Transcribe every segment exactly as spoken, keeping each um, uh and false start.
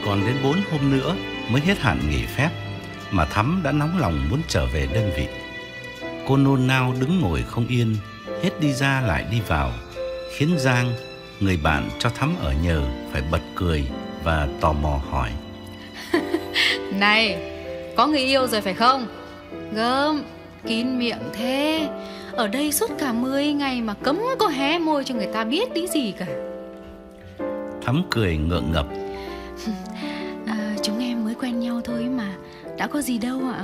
Còn đến bốn hôm nữa mới hết hạn nghỉ phép mà Thắm đã nóng lòng muốn trở về đơn vị. Cô nôn nao đứng ngồi không yên, hết đi ra lại đi vào, khiến Giang, người bạn cho Thắm ở nhờ, phải bật cười và tò mò hỏi: Này, có người yêu rồi phải không? Gớm, kín miệng thế. Ở đây suốt cả mười ngày mà cấm có hé môi cho người ta biết tí gì cả. Thắm cười ngượng ngập: à, Chúng em mới quen nhau thôi mà, đã có gì đâu ạ.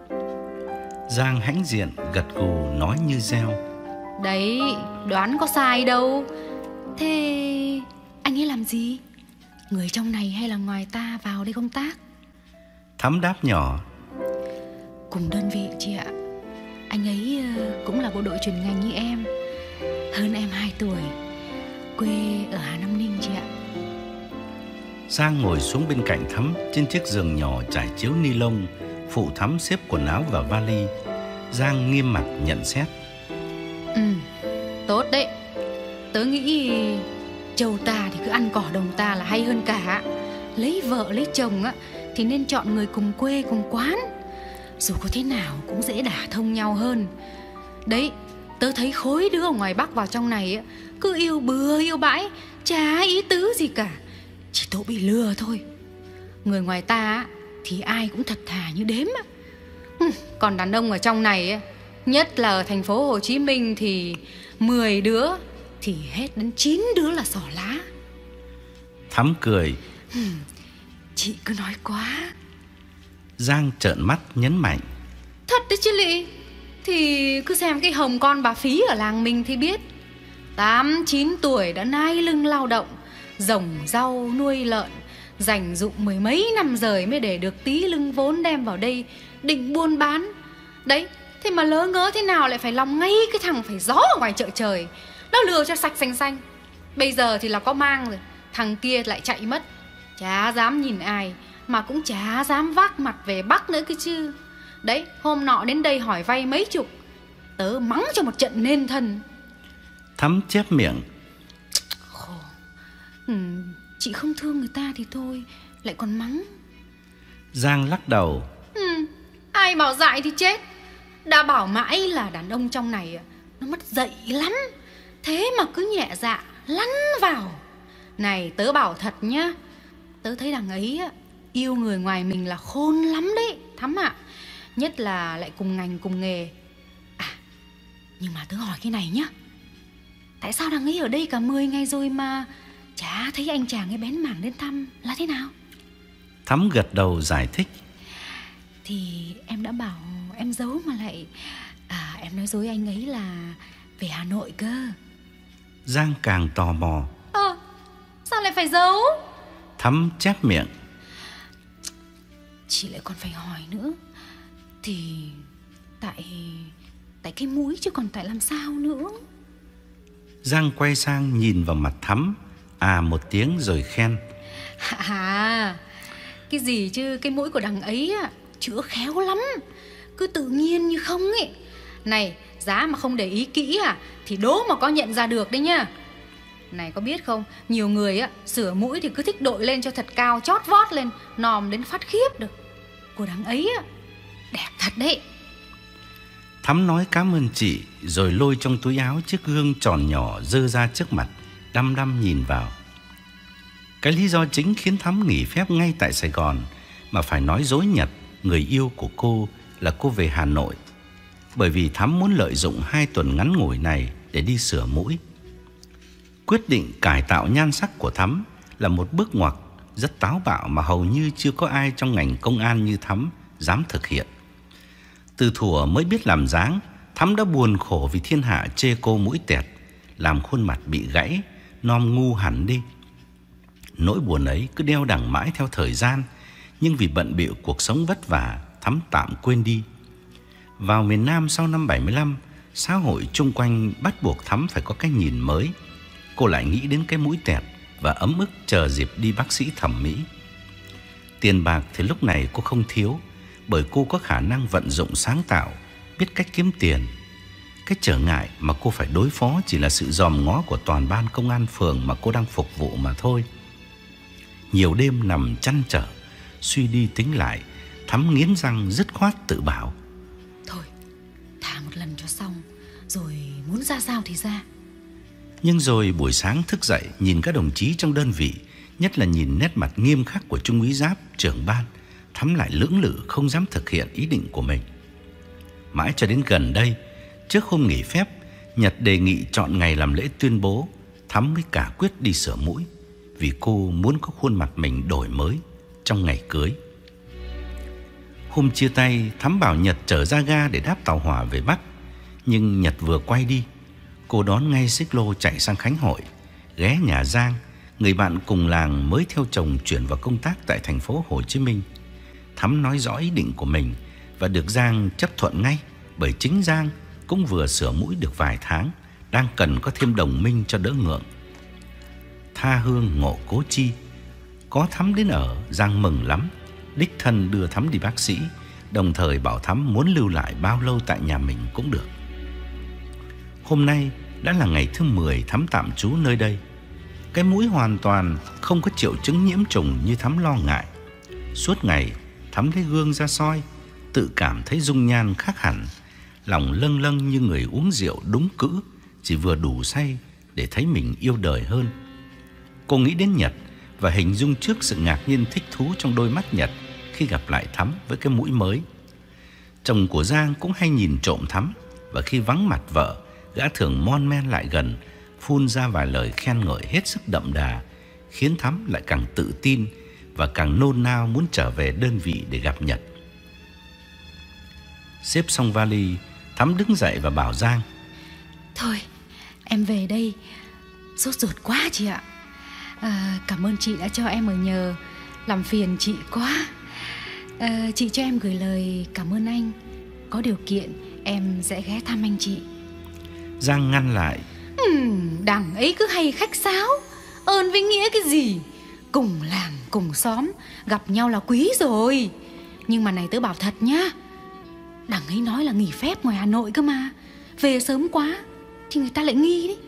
Giang hãnh diện gật gù nói như reo: Đấy, đoán có sai đâu. Thế anh ấy làm gì? Người trong này hay là ngoài ta vào đây công tác? Thắm đáp nhỏ: Cùng đơn vị chị ạ. Anh ấy cũng là bộ đội chuyên ngành như em, hơn em hai tuổi, quê ở Hà Nam Ninh chị ạ. Giang ngồi xuống bên cạnh Thắm trên chiếc giường nhỏ trải chiếu ni lông, phụ Thắm xếp quần áo vào vali. Giang nghiêm mặt nhận xét: Ừ, tốt đấy. Tớ nghĩ châu ta thì cứ ăn cỏ đồng ta là hay hơn cả. Lấy vợ lấy chồng á thì nên chọn người cùng quê cùng quán, dù có thế nào cũng dễ đả thông nhau hơn. Đấy, tớ thấy khối đứa ở ngoài Bắc vào trong này á, cứ yêu bừa yêu bãi, chả ý tứ gì cả, chỉ tội bị lừa thôi. Người ngoài ta á thì ai cũng thật thà như đếm á. Còn đàn ông ở trong này á, nhất là ở thành phố Hồ Chí Minh thì mười đứa thì hết đến chín đứa là xỏ lá. Thắm cười: Chị cứ nói quá. Giang trợn mắt nhấn mạnh: Thật đấy chứ lị. Thì cứ xem cái Hồng con bà Phí ở làng mình thì biết. Tám chín tuổi đã nai lưng lao động, rồng rau nuôi lợn, dành dụm mười mấy năm rời mới để được tí lưng vốn đem vào đây định buôn bán. Đấy, thế mà lỡ ngớ thế nào lại phải lòng ngay cái thằng phải gió ở ngoài chợ trời. Nó lừa cho sạch xanh xanh. Bây giờ thì là có mang rồi, thằng kia lại chạy mất. Chả dám nhìn ai, mà cũng chả dám vác mặt về Bắc nữa cơ chứ. Đấy, hôm nọ đến đây hỏi vay mấy chục, tớ mắng cho một trận nên thân. Thắm chép miệng: Khổ. Ừ, chị không thương người ta thì thôi, lại còn mắng. Giang lắc đầu: Ừ, ai bảo dại thì chết. Đã bảo mãi là đàn ông trong này nó mất dạy lắm, thế mà cứ nhẹ dạ lăn vào. Này, tớ bảo thật nhá, tớ thấy đằng ấy yêu người ngoài mình là khôn lắm đấy Thắm ạ. Nhất là lại cùng ngành cùng nghề. À, nhưng mà tớ hỏi cái này nhá, tại sao đằng ấy ở đây cả mười ngày rồi mà chả thấy anh chàng ấy bén mảng đến thăm là thế nào? Thắm gật đầu giải thích: Thì em đã bảo em giấu mà lại À, em nói dối anh ấy là về Hà Nội cơ. Giang càng tò mò: Ờ, sao lại phải giấu? Thắm chép miệng: Chị lại còn phải hỏi nữa. Thì tại Tại cái mũi chứ còn tại làm sao nữa. Giang quay sang nhìn vào mặt Thắm, à một tiếng rồi khen: À, cái gì chứ cái mũi của đằng ấy á, chữa khéo lắm, cứ tự nhiên như không ấy. Này, giá mà không để ý kỹ à thì đố mà có nhận ra được đấy nhá. Này, có biết không, nhiều người á sửa mũi thì cứ thích đội lên cho thật cao, chót vót lên, nòm đến phát khiếp được. Của đằng ấy á, đẹp thật đấy. Thắm nói cảm ơn chị, rồi lôi trong túi áo chiếc gương tròn nhỏ dơ ra trước mặt, đăm đăm nhìn vào. Cái lý do chính khiến Thắm nghỉ phép ngay tại Sài Gòn mà phải nói dối Nhật, người yêu của cô, là cô về Hà Nội, bởi vì Thắm muốn lợi dụng hai tuần ngắn ngủi này để đi sửa mũi. Quyết định cải tạo nhan sắc của Thắm là một bước ngoặt rất táo bạo mà hầu như chưa có ai trong ngành công an như Thắm dám thực hiện. Từ thuở mới biết làm dáng, Thắm đã buồn khổ vì thiên hạ chê cô mũi tẹt, làm khuôn mặt bị gãy, nom ngu hẳn đi. Nỗi buồn ấy cứ đeo đẳng mãi theo thời gian, nhưng vì bận bịu cuộc sống vất vả, Thắm tạm quên đi. Vào miền Nam sau năm bảy mươi lăm, xã hội chung quanh bắt buộc Thắm phải có cái nhìn mới. Cô lại nghĩ đến cái mũi tẹt và ấm ức chờ dịp đi bác sĩ thẩm mỹ. Tiền bạc thì lúc này cô không thiếu, bởi cô có khả năng vận dụng sáng tạo, biết cách kiếm tiền. Cái trở ngại mà cô phải đối phó chỉ là sự dòm ngó của toàn ban công an phường mà cô đang phục vụ mà thôi. Nhiều đêm nằm trăn trở, suy đi tính lại, Thắm nghiến răng dứt khoát tự bảo: thôi, thả một lần cho xong, rồi muốn ra sao thì ra. Nhưng rồi buổi sáng thức dậy, nhìn các đồng chí trong đơn vị, nhất là nhìn nét mặt nghiêm khắc của Trung úy Giáp, trưởng ban, Thắm lại lưỡng lự không dám thực hiện ý định của mình. Mãi cho đến gần đây, trước hôm nghỉ phép, Nhật đề nghị chọn ngày làm lễ tuyên bố, Thắm mới cả quyết đi sửa mũi, vì cô muốn có khuôn mặt mình đổi mới trong ngày cưới. Hôm chia tay, Thắm bảo Nhật chở ra ga để đáp tàu hỏa về Bắc. Nhưng Nhật vừa quay đi, cô đón ngay xích lô chạy sang Khánh Hội, ghé nhà Giang, người bạn cùng làng mới theo chồng chuyển vào công tác tại thành phố Hồ Chí Minh. Thắm nói rõ ý định của mình và được Giang chấp thuận ngay, bởi chính Giang cũng vừa sửa mũi được vài tháng, đang cần có thêm đồng minh cho đỡ ngượng. Tha hương ngộ cố chi, có Thắm đến ở, Giang mừng lắm, đích thân đưa Thắm đi bác sĩ, đồng thời bảo Thắm muốn lưu lại bao lâu tại nhà mình cũng được. Hôm nay đã là ngày thứ mười Thắm tạm trú nơi đây. Cái mũi hoàn toàn không có triệu chứng nhiễm trùng như Thắm lo ngại. Suốt ngày Thắm thấy gương ra soi, tự cảm thấy dung nhan khác hẳn, lòng lâng lâng như người uống rượu đúng cữ, chỉ vừa đủ say để thấy mình yêu đời hơn. Cô nghĩ đến Nhật và hình dung trước sự ngạc nhiên thích thú trong đôi mắt Nhật khi gặp lại Thắm với cái mũi mới. Chồng của Giang cũng hay nhìn trộm Thắm, và khi vắng mặt vợ, gã thường mon men lại gần, phun ra vài lời khen ngợi hết sức đậm đà, khiến Thắm lại càng tự tin và càng nôn nao muốn trở về đơn vị để gặp Nhật. Xếp xong vali, Thắm đứng dậy và bảo Giang: thôi, em về đây, sốt ruột quá chị ạ. à, Cảm ơn chị đã cho em ở nhờ, làm phiền chị quá. à, Chị cho em gửi lời cảm ơn anh, có điều kiện em sẽ ghé thăm anh chị. Giang ngăn lại: uhm, Đằng ấy cứ hay khách sáo, ơn với nghĩa cái gì? Cùng làng cùng xóm, gặp nhau là quý rồi. Nhưng mà này tớ bảo thật nhá, đằng ấy nói là nghỉ phép ngoài Hà Nội cơ mà, về sớm quá thì người ta lại nghi đấy.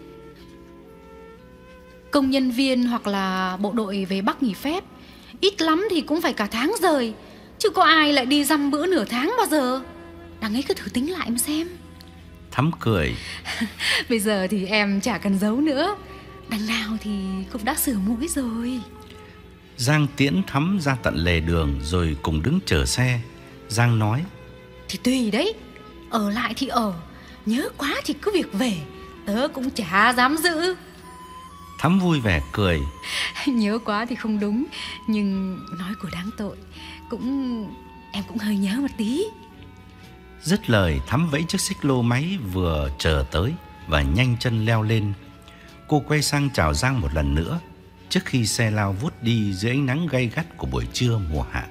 Công nhân viên hoặc là bộ đội về Bắc nghỉ phép, ít lắm thì cũng phải cả tháng rời, chứ có ai lại đi dăm bữa nửa tháng bao giờ. Đằng ấy cứ thử tính lại mà xem. Thắm cười: bây giờ thì em chả cần giấu nữa, đằng nào thì cũng đã sửa mũi rồi. Giang tiễn Thắm ra tận lề đường rồi cùng đứng chờ xe. Giang nói: thì tùy đấy, ở lại thì ở, nhớ quá thì cứ việc về, tớ cũng chả dám giữ. Thắm vui vẻ cười: nhớ quá thì không đúng, nhưng nói của đáng tội, cũng em cũng hơi nhớ một tí. Dứt lời, Thắm vẫy chiếc xích lô máy vừa chờ tới và nhanh chân leo lên. Cô quay sang chào Giang một lần nữa trước khi xe lao vút đi dưới ánh nắng gay gắt của buổi trưa mùa hạ.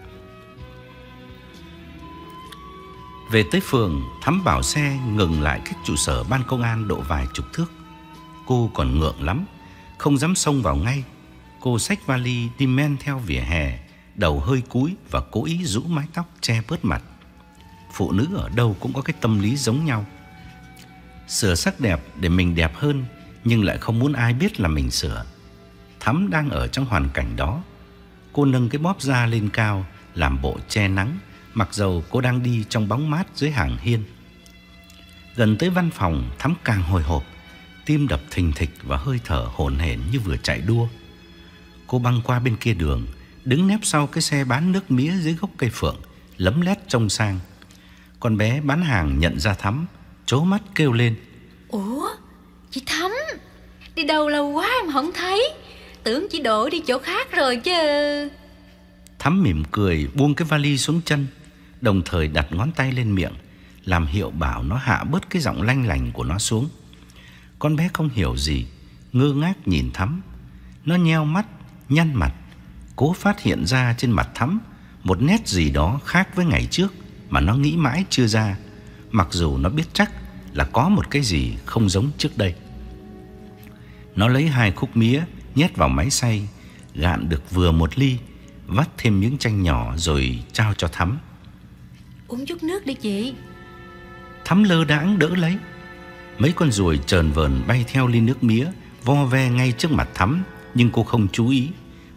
Về tới phường, Thắm bảo xe ngừng lại cách trụ sở ban công an độ vài chục thước. Cô còn ngượng lắm, không dám xông vào ngay. Cô xách vali đi men theo vỉa hè, đầu hơi cúi và cố ý rũ mái tóc che bớt mặt. Phụ nữ ở đâu cũng có cái tâm lý giống nhau, sửa sắc đẹp để mình đẹp hơn, nhưng lại không muốn ai biết là mình sửa. Thắm đang ở trong hoàn cảnh đó. Cô nâng cái bóp da lên cao, làm bộ che nắng, mặc dầu cô đang đi trong bóng mát dưới hàng hiên. Gần tới văn phòng, Thắm càng hồi hộp, tim đập thình thịch và hơi thở hổn hển như vừa chạy đua. Cô băng qua bên kia đường, đứng nép sau cái xe bán nước mía dưới gốc cây phượng, lấm lét trông sang. Con bé bán hàng nhận ra Thắm, trố mắt kêu lên: ủa, chị Thắm, đi đâu lâu quá em không thấy, tưởng chị đổ đi chỗ khác rồi chứ. Thắm mỉm cười buông cái vali xuống chân, đồng thời đặt ngón tay lên miệng, làm hiệu bảo nó hạ bớt cái giọng lanh lành của nó xuống. Con bé không hiểu gì, ngơ ngác nhìn Thắm. Nó nheo mắt, nhăn mặt, cố phát hiện ra trên mặt Thắm một nét gì đó khác với ngày trước mà nó nghĩ mãi chưa ra, mặc dù nó biết chắc là có một cái gì không giống trước đây. Nó lấy hai khúc mía nhét vào máy xay, gạn được vừa một ly, vắt thêm miếng chanh nhỏ rồi trao cho Thắm. Uống chút nước đi chị. Thắm lơ đãng đỡ lấy. Mấy con ruồi trờn vờn bay theo ly nước mía, vo ve ngay trước mặt Thắm, nhưng cô không chú ý,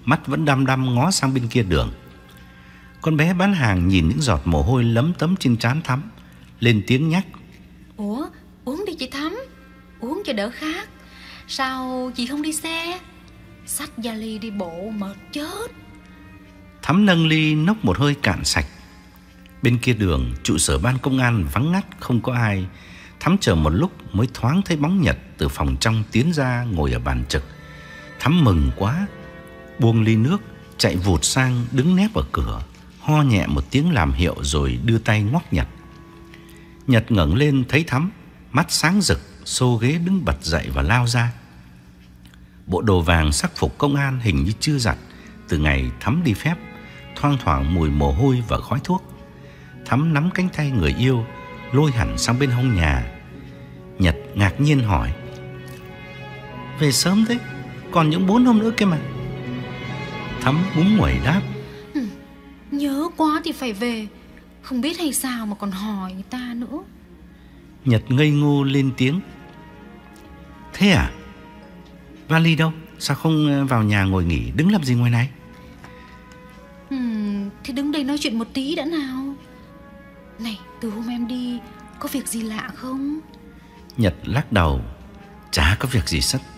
mắt vẫn đăm đăm ngó sang bên kia đường. Con bé bán hàng nhìn những giọt mồ hôi lấm tấm trên trán Thắm, lên tiếng nhắc: Ủa, uống đi chị Thắm, uống cho đỡ khát. Sao chị không đi xe? Xách vali đi bộ mệt chết. Thắm nâng ly nốc một hơi cạn sạch. Bên kia đường, trụ sở ban công an vắng ngắt, không có ai. Thắm chờ một lúc mới thoáng thấy bóng Nhật từ phòng trong tiến ra, ngồi ở bàn trực. Thắm mừng quá, buông ly nước, chạy vụt sang đứng nép ở cửa, ho nhẹ một tiếng làm hiệu rồi đưa tay ngoắc Nhật. Nhật ngẩng lên thấy Thắm, mắt sáng rực, xô ghế đứng bật dậy và lao ra. Bộ đồ vàng sắc phục công an hình như chưa giặt từ ngày Thắm đi phép, thoang thoảng mùi mồ hôi và khói thuốc. Thắm nắm cánh tay người yêu, lôi hẳn sang bên hông nhà. Nhật ngạc nhiên hỏi: Về sớm thế, còn những bốn hôm nữa kia mà. Thắm búng nguẩy đáp: ừ, Nhớ quá thì phải về, không biết hay sao mà còn hỏi người ta nữa. Nhật ngây ngô lên tiếng: Thế à? Vali đâu? Sao không vào nhà ngồi nghỉ, đứng làm gì ngoài này? ừ, Thì đứng đây nói chuyện một tí đã nào. Này, từ hôm em đi có việc gì lạ không? Nhật lắc đầu: Chả có việc gì sất.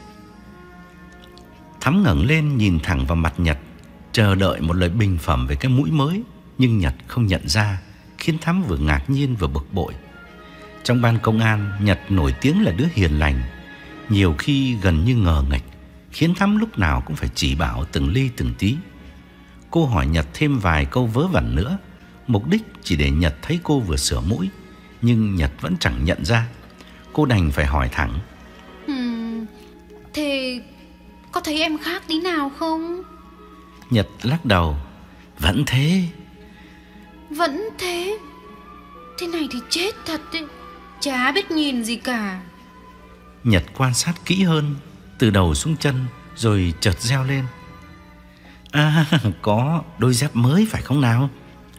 Thắm ngẩng lên nhìn thẳng vào mặt Nhật, chờ đợi một lời bình phẩm về cái mũi mới. Nhưng Nhật không nhận ra, khiến Thắm vừa ngạc nhiên vừa bực bội. Trong ban công an, Nhật nổi tiếng là đứa hiền lành, nhiều khi gần như ngờ nghệch, khiến Thắm lúc nào cũng phải chỉ bảo từng ly từng tí. Cô hỏi Nhật thêm vài câu vớ vẩn nữa, mục đích chỉ để Nhật thấy cô vừa sửa mũi. Nhưng Nhật vẫn chẳng nhận ra. Cô đành phải hỏi thẳng: uhm, Thế có thấy em khác tí nào không? Nhật lắc đầu: Vẫn thế. Vẫn thế? Thế này thì chết thật đấy, chả biết nhìn gì cả. Nhật quan sát kỹ hơn, từ đầu xuống chân, rồi chợt reo lên: À, có đôi dép mới phải không nào?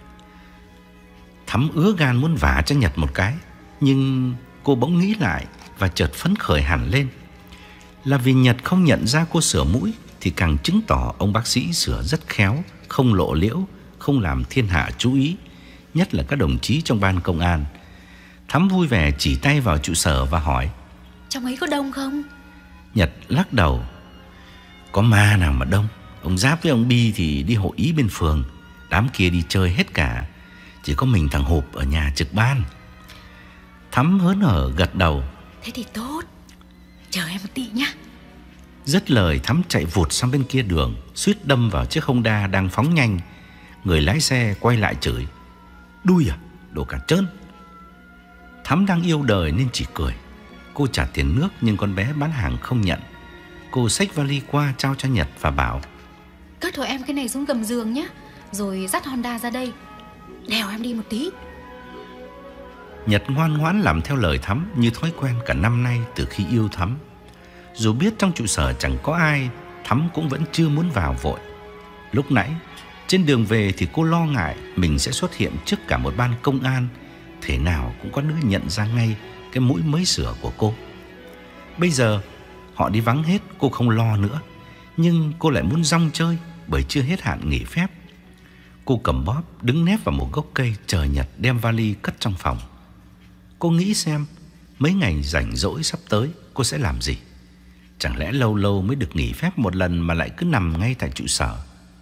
Thắm ứa gan muốn vả cho Nhật một cái, nhưng cô bỗng nghĩ lại và chợt phấn khởi hẳn lên. Là vì Nhật không nhận ra cô sửa mũi thì càng chứng tỏ ông bác sĩ sửa rất khéo, không lộ liễu, không làm thiên hạ chú ý, nhất là các đồng chí trong ban công an. Thắm vui vẻ chỉ tay vào trụ sở và hỏi: Trong ấy có đông không? Nhật lắc đầu: Có ma nào mà đông. Ông Giáp với ông Bi thì đi hội ý bên phường, đám kia đi chơi hết cả, chỉ có mình thằng Hộp ở nhà trực ban. Thắm hớn hở gật đầu: Thế thì tốt, chờ em một tí nhá. Dứt lời, Thắm chạy vụt sang bên kia đường, suýt đâm vào chiếc Honda đang phóng nhanh. Người lái xe quay lại chửi: Đuôi à, đồ cả trơn. Thắm đang yêu đời nên chỉ cười. Cô trả tiền nước nhưng con bé bán hàng không nhận. Cô xách vali qua trao cho Nhật và bảo: Cất hộ em cái này xuống gầm giường nhé, rồi dắt Honda ra đây, đèo em đi một tí. Nhật ngoan ngoãn làm theo lời Thắm như thói quen cả năm nay từ khi yêu Thắm. Dù biết trong trụ sở chẳng có ai, Thắm cũng vẫn chưa muốn vào vội. Lúc nãy trên đường về thì cô lo ngại mình sẽ xuất hiện trước cả một ban công an, thế nào cũng có đứa nhận ra ngay cái mũi mới sửa của cô. Bây giờ họ đi vắng hết, cô không lo nữa. Nhưng cô lại muốn rong chơi bởi chưa hết hạn nghỉ phép. Cô cầm bóp đứng nép vào một gốc cây chờ Nhật đem vali cất trong phòng. Cô nghĩ xem mấy ngày rảnh rỗi sắp tới cô sẽ làm gì. Chẳng lẽ lâu lâu mới được nghỉ phép một lần mà lại cứ nằm ngay tại trụ sở.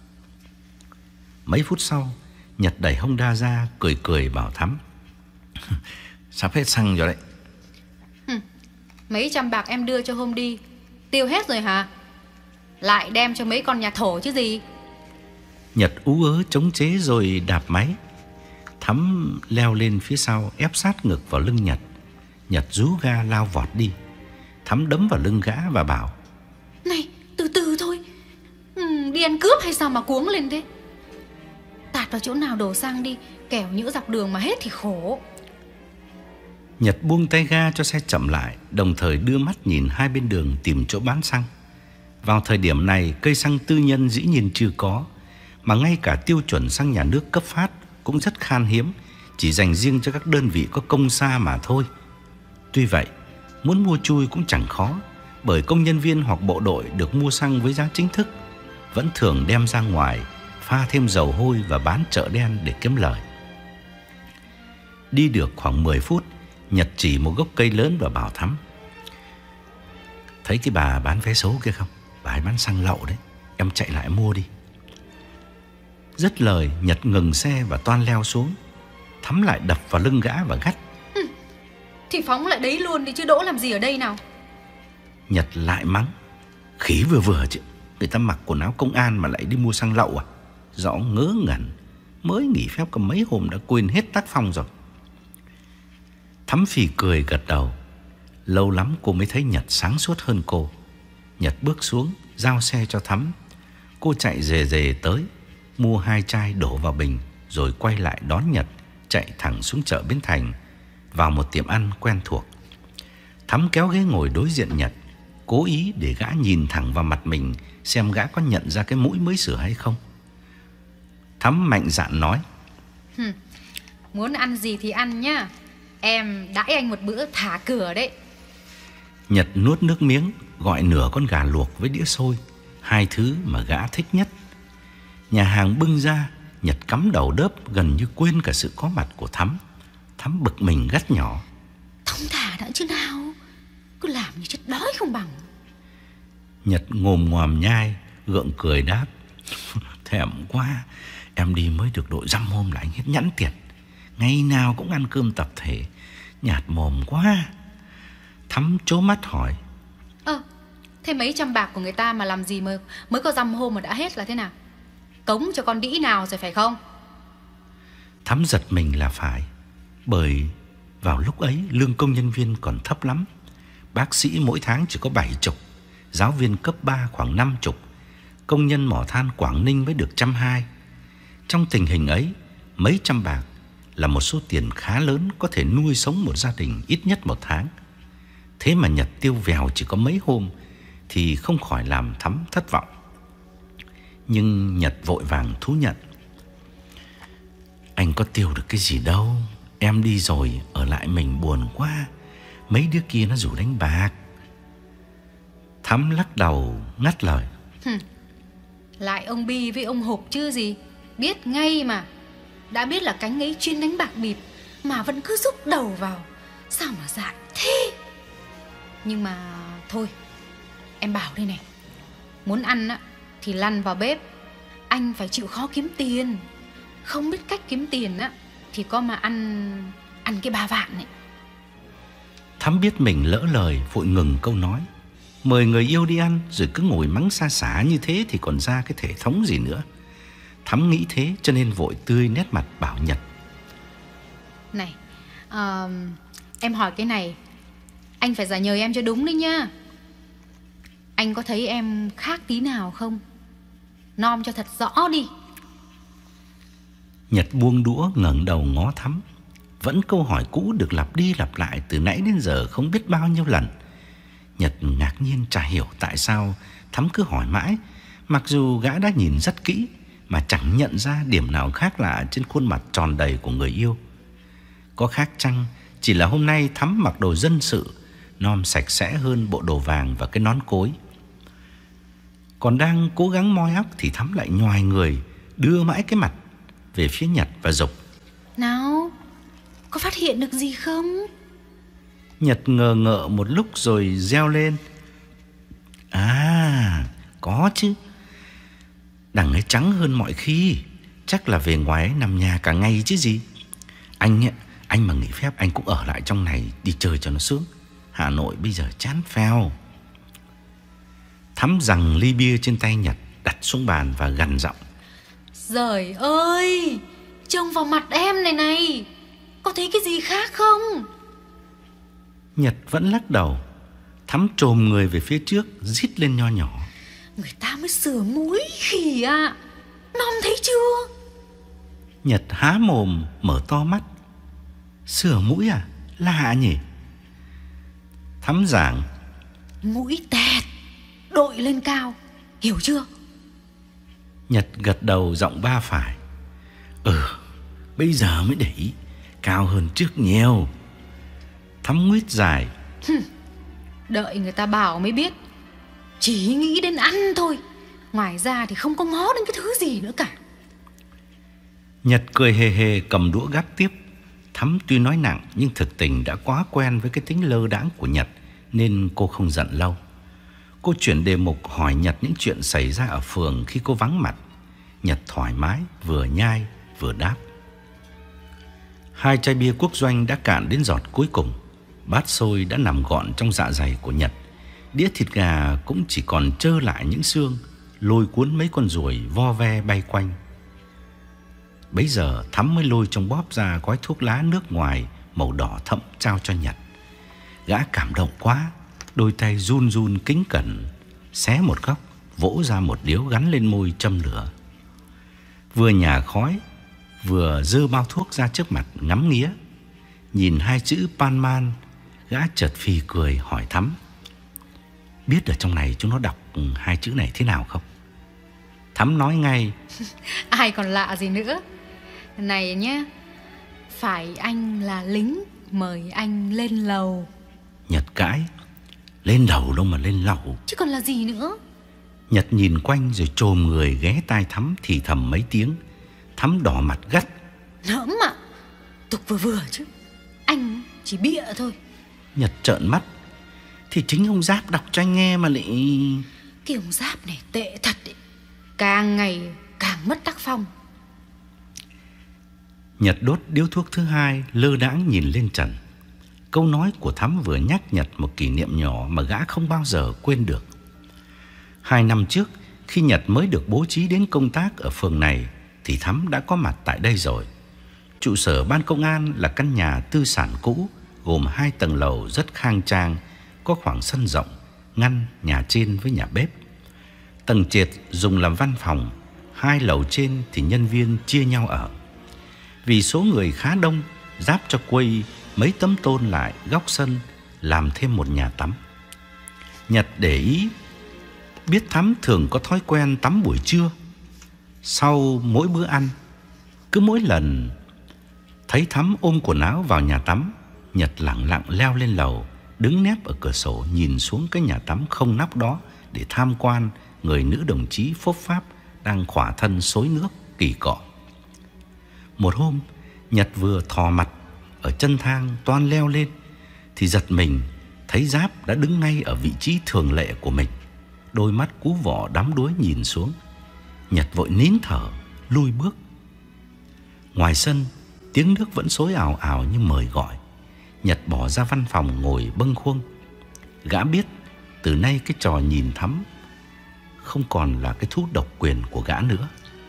Mấy phút sau, Nhật đẩy Honda ra, cười cười bảo Thắm: Sắp hết xăng rồi đấy. Mấy trăm bạc em đưa cho hôm đi tiêu hết rồi hả? Lại đem cho mấy con nhà thổ chứ gì. Nhật ú ớ chống chế rồi đạp máy. Thắm leo lên phía sau, ép sát ngực vào lưng Nhật. Nhật rú ga lao vọt đi. Thắm đấm vào lưng gã và bảo: Này, từ từ thôi, ừ, đi ăn cướp hay sao mà cuống lên thế? Tạt vào chỗ nào đổ xăng đi, kẻo nhỡ dọc đường mà hết thì khổ. Nhật buông tay ga cho xe chậm lại, đồng thời đưa mắt nhìn hai bên đường tìm chỗ bán xăng. Vào thời điểm này, cây xăng tư nhân dĩ nhiên chưa có, mà ngay cả tiêu chuẩn xăng nhà nước cấp phát cũng rất khan hiếm, chỉ dành riêng cho các đơn vị có công xa mà thôi. Tuy vậy, muốn mua chui cũng chẳng khó, bởi công nhân viên hoặc bộ đội được mua xăng với giá chính thức. vẫn thường đem ra ngoài pha thêm dầu hôi và bán chợ đen để kiếm lời. Đi được khoảng mười phút, Nhật chỉ một gốc cây lớn và bảo Thắm: thấy cái bà bán vé số kia không? Bà ấy bán xăng lậu đấy, em chạy lại mua đi. Dứt lời, Nhật ngừng xe và toan leo xuống. Thắm lại đập vào lưng gã và gắt: ừ, thì phóng lại đấy luôn đi chứ đỗ làm gì ở đây nào. Nhật lại mắng: khí vừa vừa chứ, người ta mặc quần áo công an mà lại đi mua xăng lậu à? Rõ ngớ ngẩn, mới nghỉ phép có mấy hôm đã quên hết tác phong rồi. Thắm phì cười gật đầu. Lâu lắm cô mới thấy Nhật sáng suốt hơn cô. Nhật bước xuống, giao xe cho Thắm. Cô chạy rề rề tới, mua hai chai đổ vào bình, rồi quay lại đón Nhật, chạy thẳng xuống chợ Bến Thành, vào một tiệm ăn quen thuộc. Thắm kéo ghế ngồi đối diện Nhật, cố ý để gã nhìn thẳng vào mặt mình, xem gã có nhận ra cái mũi mới sửa hay không. Thắm mạnh dạn nói: Hừm, muốn ăn gì thì ăn nhá, em đãi anh một bữa thả cửa đấy. Nhật nuốt nước miếng, gọi nửa con gà luộc với đĩa xôi, hai thứ mà gã thích nhất. Nhà hàng bưng ra, Nhật cắm đầu đớp, gần như quên cả sự có mặt của Thắm. Thắm bực mình gắt nhỏ: thông thả đã chứ nào, cứ làm như chết đói không bằng. Nhật ngồm ngoàm nhai, gượng cười đáp: thèm quá, em đi mới được độ dăm hôm là anh hết nhẵn tiệt. Ngày nào cũng ăn cơm tập thể, nhạt mồm quá. Thắm trố mắt hỏi: Ơ, à, thế mấy trăm bạc của người ta mà làm gì mà mới có dăm hôm mà đã hết là thế nào? Cống cho con đĩ nào rồi phải không? Thắm giật mình là phải, bởi vào lúc ấy lương công nhân viên còn thấp lắm. Bác sĩ mỗi tháng chỉ có bảy chục, giáo viên cấp ba khoảng năm chục, công nhân mỏ than Quảng Ninh mới được trăm hai. Trong tình hình ấy, mấy trăm bạc là một số tiền khá lớn, có thể nuôi sống một gia đình ít nhất một tháng. Thế mà Nhật tiêu vèo chỉ có mấy hôm thì không khỏi làm Thắm thất vọng. Nhưng Nhật vội vàng thú nhận: anh có tiêu được cái gì đâu, em đi rồi ở lại mình buồn quá, mấy đứa kia nó rủ đánh bạc. Thắm lắc đầu ngắt lời: Hừm, lại ông Bi với ông Hộp chứ gì, biết ngay mà. Đã biết là cánh ấy chuyên đánh bạc bịp mà vẫn cứ rúc đầu vào, sao mà dại thế. Nhưng mà thôi, em bảo đây này, muốn ăn á thì lăn vào bếp. Anh phải chịu khó kiếm tiền. Không biết cách kiếm tiền á thì có mà ăn ăn cái ba vạn này. Thắm biết mình lỡ lời, vội ngừng câu nói. Mời người yêu đi ăn rồi cứ ngồi mắng xa xả như thế thì còn ra cái thể thống gì nữa. Thắm nghĩ thế cho nên vội tươi nét mặt bảo Nhật: Này, uh, em hỏi cái này, anh phải trả nhờ em cho đúng đấy nhá. Anh có thấy em khác tí nào không? Nom cho thật rõ đi. Nhật buông đũa ngẩng đầu ngó Thắm. Vẫn câu hỏi cũ được lặp đi lặp lại từ nãy đến giờ không biết bao nhiêu lần. Nhật ngạc nhiên chả hiểu tại sao Thắm cứ hỏi mãi, mặc dù gã đã nhìn rất kỹ mà chẳng nhận ra điểm nào khác lạ trên khuôn mặt tròn đầy của người yêu. Có khác chăng chỉ là hôm nay Thắm mặc đồ dân sự, nom sạch sẽ hơn bộ đồ vàng và cái nón cối. Còn đang cố gắng moi óc thì Thắm lại nhoài người, đưa mãi cái mặt về phía Nhật và giục: nào, có phát hiện được gì không? Nhật ngờ ngợ một lúc rồi reo lên: à, có chứ. Đằng ấy trắng hơn mọi khi, chắc là về ngoài ấy nằm nhà cả ngày chứ gì. Anh ấy, anh mà nghỉ phép anh cũng ở lại trong này đi chơi cho nó sướng. Hà Nội bây giờ chán phèo. Thắm giằng ly bia trên tay Nhật, đặt xuống bàn và gằn giọng: Giời ơi, trông vào mặt em này này, có thấy cái gì khác không? Nhật vẫn lắc đầu. Thắm trồm người về phía trước, rít lên nho nhỏ: Người ta mới sửa mũi khỉ à, Nom thấy chưa? Nhật há mồm mở to mắt: sửa mũi à? Lạ nhỉ? Thắm giảng: mũi tẹt, đội lên cao, hiểu chưa? Nhật gật đầu giọng ba phải: Ừ, bây giờ mới để ý, cao hơn trước nhiều. Thắm nguyết dài: Hừm, đợi người ta bảo mới biết, chỉ nghĩ đến ăn thôi, Ngoài ra thì không có ngó đến cái thứ gì nữa cả. Nhật cười hề hề cầm đũa gắp tiếp. Thắm tuy nói nặng nhưng thực tình đã quá quen với cái tính lơ đãng của Nhật nên cô không giận lâu. Cô chuyển đề mục hỏi Nhật những chuyện xảy ra ở phường khi cô vắng mặt. Nhật thoải mái, vừa nhai vừa đáp. Hai chai bia quốc doanh đã cạn đến giọt cuối cùng. Bát xôi đã nằm gọn trong dạ dày của Nhật. Đĩa thịt gà cũng chỉ còn trơ lại những xương, lôi cuốn mấy con ruồi vo ve bay quanh. Bấy giờ Thắm mới lôi trong bóp ra gói thuốc lá nước ngoài màu đỏ thẫm trao cho Nhật. Gã cảm động quá, đôi tay run run kính cẩn, xé một góc, vỗ ra một điếu gắn lên môi châm lửa. Vừa nhả khói, vừa giơ bao thuốc ra trước mặt ngắm nghía. Nhìn hai chữ Panman, gã chợt phì cười hỏi Thắm: biết ở trong này chúng nó đọc hai chữ này thế nào không? Thắm nói ngay: ai còn lạ gì nữa. Này nhé, phải anh là lính, mời anh lên lầu. Nhật cãi: lên lầu đâu mà lên lầu, chứ còn là gì nữa. Nhật nhìn quanh rồi chồm người ghé tai Thắm thì thầm mấy tiếng. Thắm đỏ mặt gắt: Nỡm ạ, tục vừa vừa chứ, anh chỉ bịa thôi. Nhật trợn mắt: thì chính ông Giáp đọc cho anh nghe mà lại... Cái ông Giáp này tệ thật ấy. Càng ngày càng mất tác phong. Nhật đốt điếu thuốc thứ hai, lơ đãng nhìn lên trần. Câu nói của Thắm vừa nhắc Nhật một kỷ niệm nhỏ mà gã không bao giờ quên được. Hai năm trước, khi Nhật mới được bố trí đến công tác ở phường này, thì Thắm đã có mặt tại đây rồi. Trụ sở ban công an là căn nhà tư sản cũ, gồm hai tầng lầu rất khang trang, có khoảng sân rộng, ngăn nhà trên với nhà bếp. Tầng trệt dùng làm văn phòng, hai lầu trên thì nhân viên chia nhau ở. Vì số người khá đông, Giáp cho quây mấy tấm tôn lại góc sân, làm thêm một nhà tắm. Nhật để ý, biết Thắm thường có thói quen tắm buổi trưa, sau mỗi bữa ăn. Cứ mỗi lần thấy Thắm ôm quần áo vào nhà tắm, Nhật lẳng lặng leo lên lầu, đứng nép ở cửa sổ nhìn xuống cái nhà tắm không nắp đó để tham quan người nữ đồng chí phốp pháp đang khỏa thân xối nước kỳ cọ. Một hôm, Nhật vừa thò mặt ở chân thang toan leo lên thì giật mình thấy Giáp đã đứng ngay ở vị trí thường lệ của mình, đôi mắt cú vỏ đắm đuối nhìn xuống. Nhật vội nín thở lui bước. Ngoài sân, tiếng nước vẫn xối ào ào như mời gọi. Nhật bỏ ra văn phòng ngồi bâng khuâng. Gã biết từ nay cái trò nhìn Thắm không còn là cái thú độc quyền của gã nữa.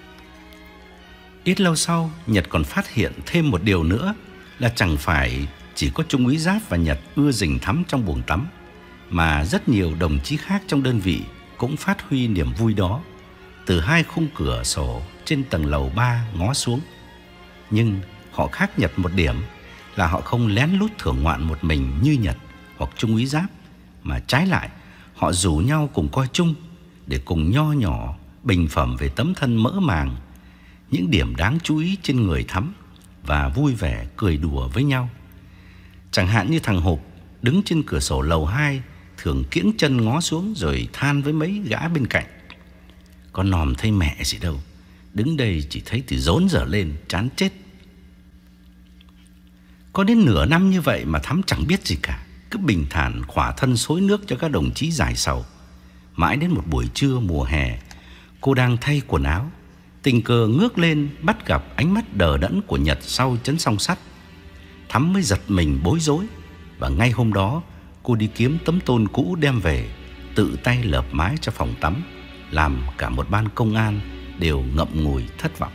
Ít lâu sau, Nhật còn phát hiện thêm một điều nữa là chẳng phải chỉ có Trung úy Giáp và Nhật ưa rình Thắm trong buồng tắm, mà rất nhiều đồng chí khác trong đơn vị cũng phát huy niềm vui đó từ hai khung cửa sổ trên tầng lầu ba ngó xuống. Nhưng họ khác Nhật một điểm là họ không lén lút thưởng ngoạn một mình như Nhật hoặc Trung úy Giáp, mà trái lại họ rủ nhau cùng coi chung để cùng nho nhỏ bình phẩm về tấm thân mỡ màng, những điểm đáng chú ý trên người Thắm và vui vẻ cười đùa với nhau. Chẳng hạn như thằng Hộp đứng trên cửa sổ lầu hai thường kiễng chân ngó xuống rồi than với mấy gã bên cạnh: con nòm thấy mẹ gì đâu, đứng đây chỉ thấy từ rốn dở lên chán chết. Có đến nửa năm như vậy mà Thắm chẳng biết gì cả, cứ bình thản khỏa thân xối nước cho các đồng chí giải sầu. Mãi đến một buổi trưa mùa hè, cô đang thay quần áo, tình cờ ngước lên bắt gặp ánh mắt đờ đẫn của Nhật sau chấn song sắt. Thắm mới giật mình bối rối, và ngay hôm đó cô đi kiếm tấm tôn cũ đem về, tự tay lợp mái cho phòng tắm, làm cả một ban công an đều ngậm ngùi thất vọng.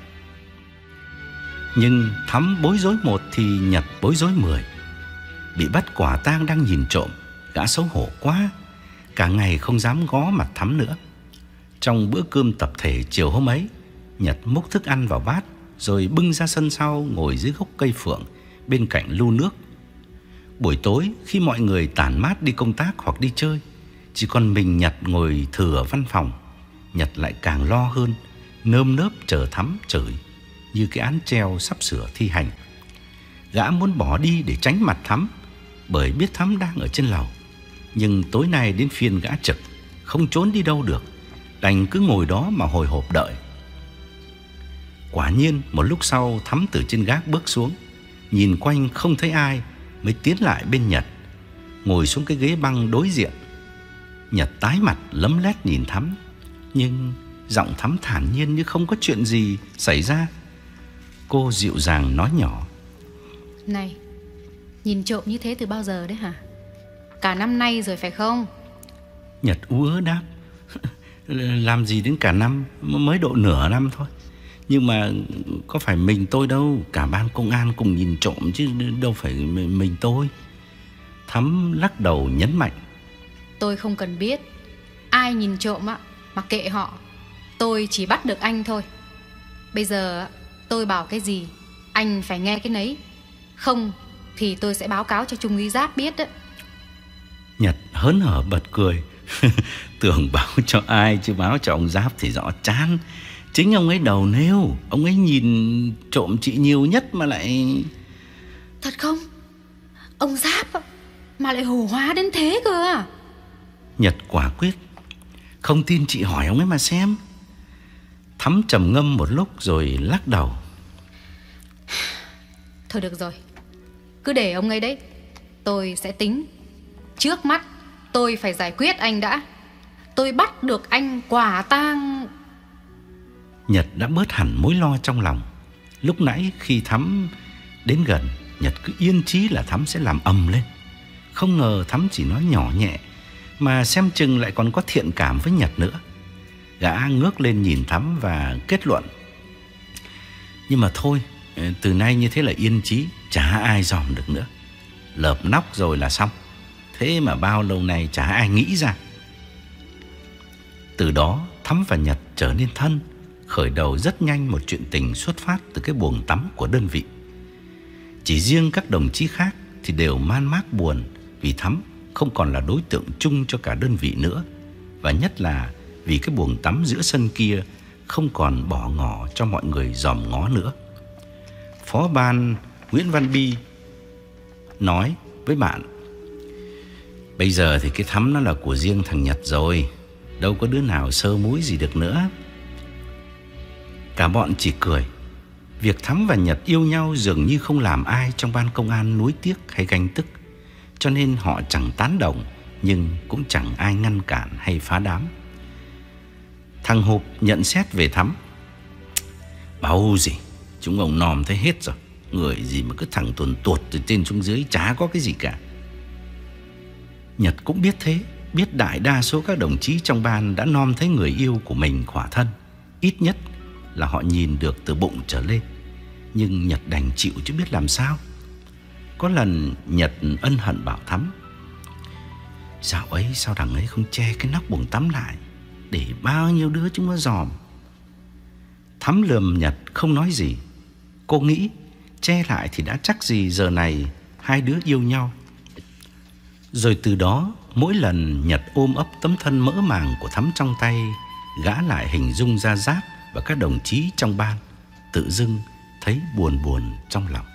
Nhưng Thắm bối rối một thì Nhật bối rối mười. Bị bắt quả tang đang nhìn trộm, gã xấu hổ quá, cả ngày không dám ngó mặt Thắm nữa. Trong bữa cơm tập thể chiều hôm ấy, Nhật múc thức ăn vào bát rồi bưng ra sân sau ngồi dưới gốc cây phượng bên cạnh lu nước. Buổi tối khi mọi người tản mát đi công tác hoặc đi chơi, chỉ còn mình Nhật ngồi thừ ở văn phòng, Nhật lại càng lo hơn, nơm nớp chờ Thắm chửi như cái án treo sắp sửa thi hành. Gã muốn bỏ đi để tránh mặt Thắm, bởi biết Thắm đang ở trên lầu. Nhưng tối nay đến phiên gã trực, không trốn đi đâu được, đành cứ ngồi đó mà hồi hộp đợi. Quả nhiên một lúc sau, Thắm từ trên gác bước xuống, nhìn quanh không thấy ai, mới tiến lại bên Nhật, ngồi xuống cái ghế băng đối diện. Nhật tái mặt lấm lét nhìn Thắm, nhưng giọng Thắm thản nhiên như không có chuyện gì xảy ra. Cô dịu dàng nói nhỏ: Này, nhìn trộm như thế từ bao giờ đấy hả? Cả năm nay rồi phải không? Nhật ú ớ đáp: Làm gì đến cả năm, mới độ nửa năm thôi. Nhưng mà có phải mình tôi đâu, cả ban công an cùng nhìn trộm chứ đâu phải mình tôi. Thắm lắc đầu nhấn mạnh: Tôi không cần biết ai nhìn trộm á, mặc kệ họ. Tôi chỉ bắt được anh thôi. Bây giờ tôi bảo cái gì anh phải nghe cái nấy, không thì tôi sẽ báo cáo cho Trung úy Giáp biết đấy. Nhật hớn hở bật cười. Tưởng báo cho ai chứ báo cho ông Giáp thì rõ chán. Chính ông ấy đầu nêu, ông ấy nhìn trộm chị nhiều nhất mà lại... Thật không? Ông Giáp mà lại hổ hóa đến thế cơ à? Nhật quả quyết: Không tin chị hỏi ông ấy mà xem. Thắm trầm ngâm một lúc rồi lắc đầu: Thôi được rồi, cứ để ông ấy đấy, tôi sẽ tính. Trước mắt tôi phải giải quyết anh đã. Tôi bắt được anh quả tang. Nhật đã bớt hẳn mối lo trong lòng. Lúc nãy khi Thắm đến gần, Nhật cứ yên chí là Thắm sẽ làm ầm lên. Không ngờ Thắm chỉ nói nhỏ nhẹ, mà xem chừng lại còn có thiện cảm với Nhật nữa. Gã ngước lên nhìn Thắm và kết luận: Nhưng mà thôi, từ nay như thế là yên chí, chả ai dòm được nữa. Lợp nóc rồi là xong. Thế mà bao lâu nay chả ai nghĩ ra. Từ đó Thắm và Nhật trở nên thân, khởi đầu rất nhanh một chuyện tình xuất phát từ cái buồng tắm của đơn vị. Chỉ riêng các đồng chí khác thì đều man mác buồn vì Thắm không còn là đối tượng chung cho cả đơn vị nữa, và nhất là vì cái buồng tắm giữa sân kia không còn bỏ ngỏ cho mọi người dòm ngó nữa. Phó ban Nguyễn Văn Bi nói với bạn: Bây giờ thì cái Thắm nó là của riêng thằng Nhật rồi, đâu có đứa nào sơ múi gì được nữa. Cả bọn chỉ cười. Việc Thắm và Nhật yêu nhau dường như không làm ai trong ban công an nuối tiếc hay ganh tức, cho nên họ chẳng tán đồng, nhưng cũng chẳng ai ngăn cản hay phá đám. Thằng Hộp nhận xét về Thắm: Báu gì, chúng ông nòm thấy hết rồi. Người gì mà cứ thẳng tuồn tuột từ trên xuống dưới, chả có cái gì cả. Nhật cũng biết thế, biết đại đa số các đồng chí trong ban đã nom thấy người yêu của mình khỏa thân, ít nhất là họ nhìn được từ bụng trở lên. Nhưng Nhật đành chịu chứ biết làm sao. Có lần Nhật ân hận bảo Thắm: Dạo ấy sao thằng ấy không che cái nắp buồng tắm lại, để bao nhiêu đứa chúng nó dòm. Thắm lườm Nhật không nói gì. Cô nghĩ che lại thì đã chắc gì giờ này hai đứa yêu nhau. Rồi từ đó, mỗi lần Nhật ôm ấp tấm thân mỡ màng của Thắm trong tay, gã lại hình dung ra Giáp và các đồng chí trong ban, tự dưng thấy buồn buồn trong lòng.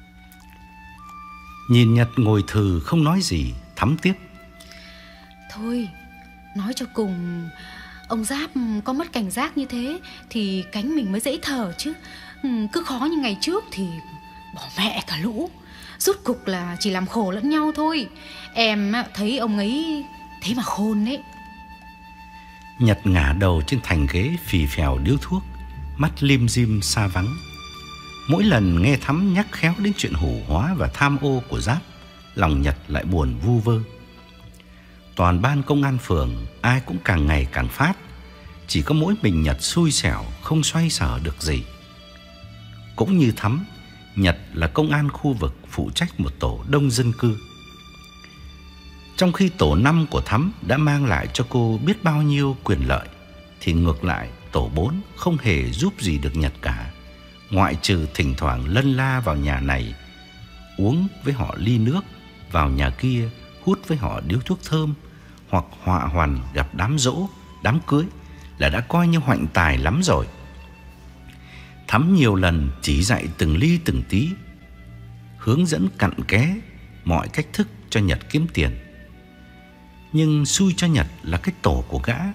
Nhìn Nhật ngồi thừ không nói gì, Thắm tiếp: Thôi, nói cho cùng, ông Giáp có mất cảnh giác như thế thì cánh mình mới dễ thở chứ. Cứ khó như ngày trước thì bỏ mẹ cả lũ. Rốt cục là chỉ làm khổ lẫn nhau thôi. Em thấy ông ấy thế mà khôn đấy. Nhật ngả đầu trên thành ghế phì phèo điếu thuốc, mắt lim dim xa vắng. Mỗi lần nghe Thắm nhắc khéo đến chuyện hủ hóa và tham ô của Giáp, lòng Nhật lại buồn vu vơ. Toàn ban công an phường ai cũng càng ngày càng phát, chỉ có mỗi mình Nhật xui xẻo không xoay sở được gì. Cũng như Thắm, Nhật là công an khu vực phụ trách một tổ đông dân cư. Trong khi tổ năm của Thắm đã mang lại cho cô biết bao nhiêu quyền lợi, thì ngược lại tổ bốn không hề giúp gì được Nhật cả, ngoại trừ thỉnh thoảng lân la vào nhà này uống với họ ly nước, vào nhà kia hút với họ điếu thuốc thơm, hoặc họa hoàn gặp đám giỗ, đám cưới là đã coi như hoạnh tài lắm rồi. Thắm nhiều lần chỉ dạy từng ly từng tí, hướng dẫn cặn kẽ mọi cách thức cho Nhật kiếm tiền. Nhưng xui cho Nhật là cái tổ của gã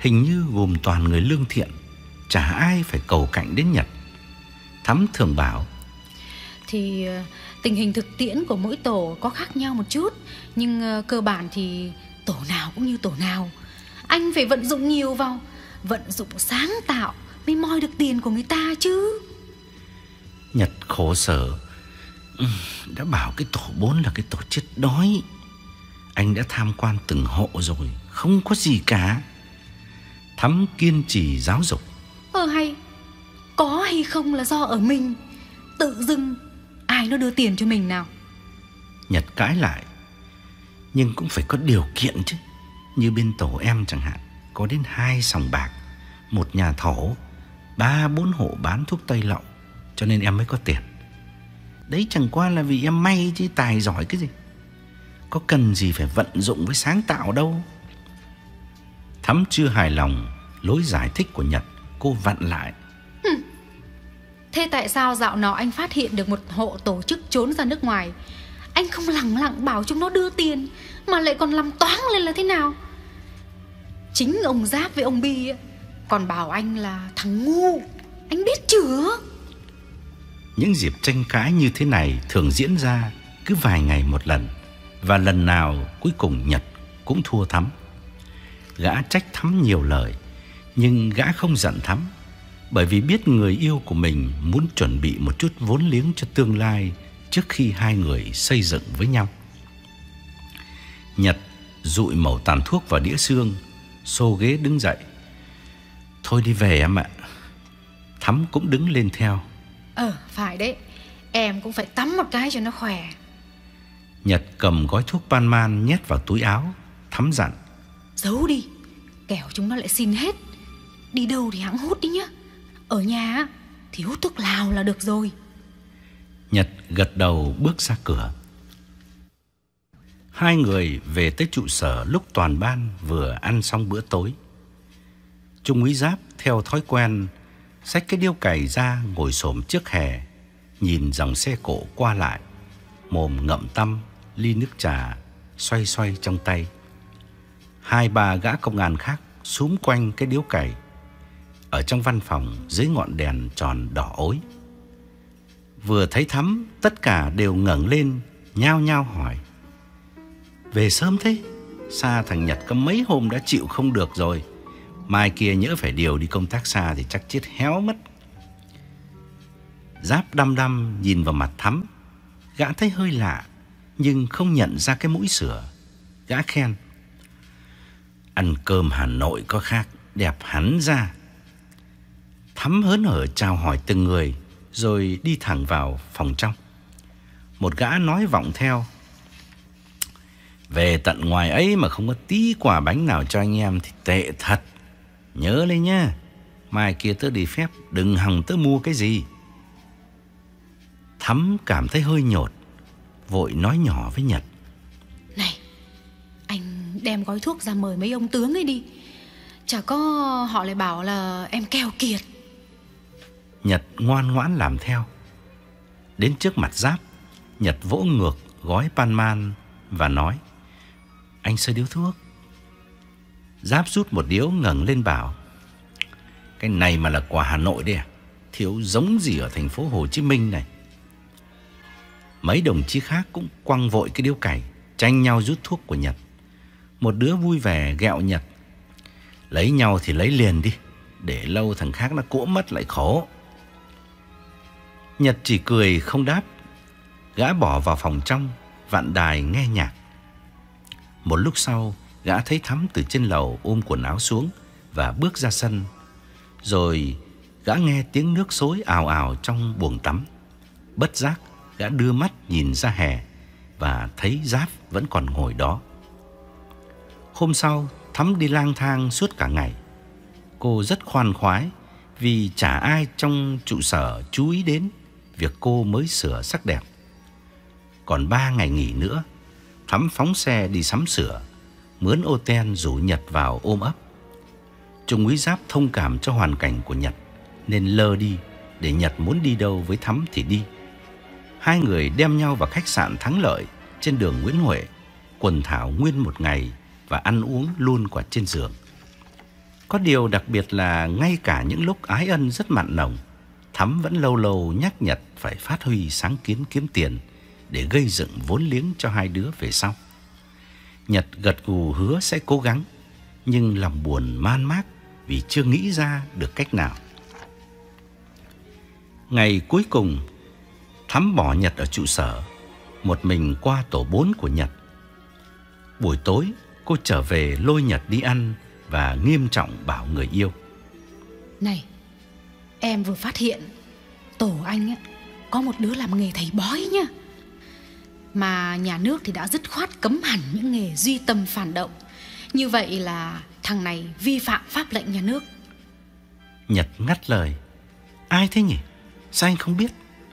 hình như gồm toàn người lương thiện, chả ai phải cầu cạnh đến Nhật. Thắm thường bảo: Thì tình hình thực tiễn của mỗi tổ có khác nhau một chút, nhưng cơ bản thì tổ nào cũng như tổ nào. Anh phải vận dụng nhiều vào, vận dụng sáng tạo mới moi được tiền của người ta chứ. Nhật khổ sở: Đã bảo cái tổ bốn là cái tổ chết đói. Anh đã tham quan từng hộ rồi, không có gì cả. Thắm kiên trì giáo dục: Ờ hay, có hay không là do ở mình. Tự dưng ai nó đưa tiền cho mình nào. Nhật cãi lại: Nhưng cũng phải có điều kiện chứ. Như bên tổ em chẳng hạn, có đến hai sòng bạc, một nhà thổ, ba bốn hộ bán thuốc tây lậu, cho nên em mới có tiền. Đấy chẳng qua là vì em may chứ tài giỏi cái gì. Có cần gì phải vận dụng với sáng tạo đâu. Thắm chưa hài lòng lối giải thích của Nhật, cô vặn lại: Hừm. Thế tại sao dạo nào anh phát hiện được một hộ tổ chức trốn ra nước ngoài, anh không lẳng lặng bảo chúng nó đưa tiền, mà lại còn làm toáng lên là thế nào? Chính ông Giáp với ông Bi ấy, còn bảo anh là thằng ngu. Anh biết chưa? Những dịp tranh cãi như thế này thường diễn ra cứ vài ngày một lần, và lần nào cuối cùng Nhật cũng thua Thắm. Gã trách Thắm nhiều lời, nhưng gã không giận Thắm, bởi vì biết người yêu của mình muốn chuẩn bị một chút vốn liếng cho tương lai trước khi hai người xây dựng với nhau. Nhật dụi mẩu tàn thuốc vào đĩa xương, xô ghế đứng dậy: Thôi đi về em ạ. Thắm cũng đứng lên theo: Ờ phải đấy, em cũng phải tắm một cái cho nó khỏe. Nhật cầm gói thuốc ban man nhét vào túi áo. Thắm dặn: Giấu đi, kẻo chúng nó lại xin hết. Đi đâu thì hẵng hút đi nhá. Ở nhà thì hút thuốc lào là được rồi. Nhật gật đầu bước ra cửa. Hai người về tới trụ sở lúc toàn ban vừa ăn xong bữa tối. Trung úy Giáp theo thói quen xách cái điếu cày ra, ngồi xổm trước hè, nhìn dòng xe cộ qua lại, mồm ngậm tăm ly nước trà xoay xoay trong tay. Hai ba gã công an khác xúm quanh cái điếu cày. Ở trong văn phòng dưới ngọn đèn tròn đỏ ối, vừa thấy Thắm, tất cả đều ngẩng lên nhao nhao hỏi: Về sớm thế? Xa thằng Nhật có mấy hôm đã chịu không được rồi. Mai kia nhỡ phải điều đi công tác xa thì chắc chết héo mất. Giáp đăm đăm nhìn vào mặt Thắm. Gã thấy hơi lạ, nhưng không nhận ra cái mũi sửa. Gã khen: Ăn cơm Hà Nội có khác, đẹp hẳn ra. Thắm hớn hở chào hỏi từng người, rồi đi thẳng vào phòng trong. Một gã nói vọng theo: Về tận ngoài ấy mà không có tí quà bánh nào cho anh em thì tệ thật. Nhớ lên nhá, mai kia tớ đi phép đừng hòng tớ mua cái gì. Thắm cảm thấy hơi nhột, vội nói nhỏ với Nhật: Này, anh đem gói thuốc ra mời mấy ông tướng ấy đi. Chả có họ lại bảo là em keo kiệt. Nhật ngoan ngoãn làm theo. Đến trước mặt Giáp, Nhật vỗ ngược gói pan man và nói: Anh sơi điếu thuốc. Giáp rút một điếu ngẩng lên bảo: Cái này mà là quà Hà Nội đấy à? Thiếu giống gì ở thành phố Hồ Chí Minh này. Mấy đồng chí khác cũng quăng vội cái điếu cày, tranh nhau rút thuốc của Nhật. Một đứa vui vẻ ghẹo Nhật: Lấy nhau thì lấy liền đi, để lâu thằng khác nó cỗ mất lại khổ. Nhật chỉ cười không đáp. Gã bỏ vào phòng trong, vặn đài nghe nhạc. Một lúc sau, gã thấy Thắm từ trên lầu ôm quần áo xuống và bước ra sân. Rồi gã nghe tiếng nước xối ào ào trong buồng tắm. Bất giác, gã đưa mắt nhìn ra hè và thấy Giáp vẫn còn ngồi đó. Hôm sau, Thắm đi lang thang suốt cả ngày. Cô rất khoan khoái vì chả ai trong trụ sở chú ý đến việc cô mới sửa sắc đẹp. Còn ba ngày nghỉ nữa, Thắm phóng xe đi sắm sửa, mướn ô ten rủ Nhật vào ôm ấp. Trung úy Giáp thông cảm cho hoàn cảnh của Nhật nên lơ đi, để Nhật muốn đi đâu với Thắm thì đi. Hai người đem nhau vào khách sạn Thắng Lợi trên đường Nguyễn Huệ, quần thảo nguyên một ngày và ăn uống luôn quả trên giường. Có điều đặc biệt là ngay cả những lúc ái ân rất mặn nồng, Thắm vẫn lâu lâu nhắc Nhật phải phát huy sáng kiến kiếm tiền để gây dựng vốn liếng cho hai đứa về sau. Nhật gật gù hứa sẽ cố gắng, nhưng lòng buồn man mác vì chưa nghĩ ra được cách nào. Ngày cuối cùng, Thắm bỏ Nhật ở trụ sở, một mình qua tổ bốn của Nhật. Buổi tối, cô trở về lôi Nhật đi ăn và nghiêm trọng bảo người yêu: Này, em vừa phát hiện tổ anh ấy, có một đứa làm nghề thầy bói nhá. Mà nhà nước thì đã dứt khoát cấm hẳn những nghề duy tâm phản động. Như vậy là thằng này vi phạm pháp lệnh nhà nước. Nhật ngắt lời: Ai thế nhỉ? Sao anh không biết?